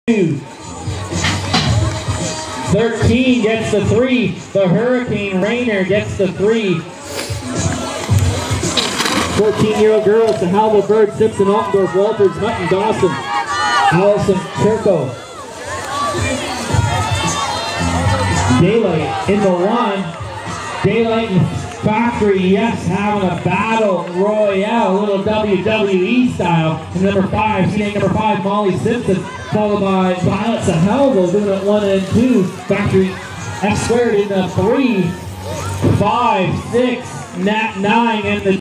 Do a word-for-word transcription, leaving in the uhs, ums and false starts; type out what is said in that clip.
thirteen gets the three. The Hurricane Rainer gets the three. fourteen-year-old girls to Halva Bird, Simpson, Altendorf, Walters, Hutton, Dawson, Allison, Turco. Daylight in the one. Daylight and Factory, yes, having a battle royale, a little W W E style. And number five, seeing number five, Molly Simpson, followed by Violet Sahelvo, doing it one and two. Factory F squared in the three, five, six, nat nine, and the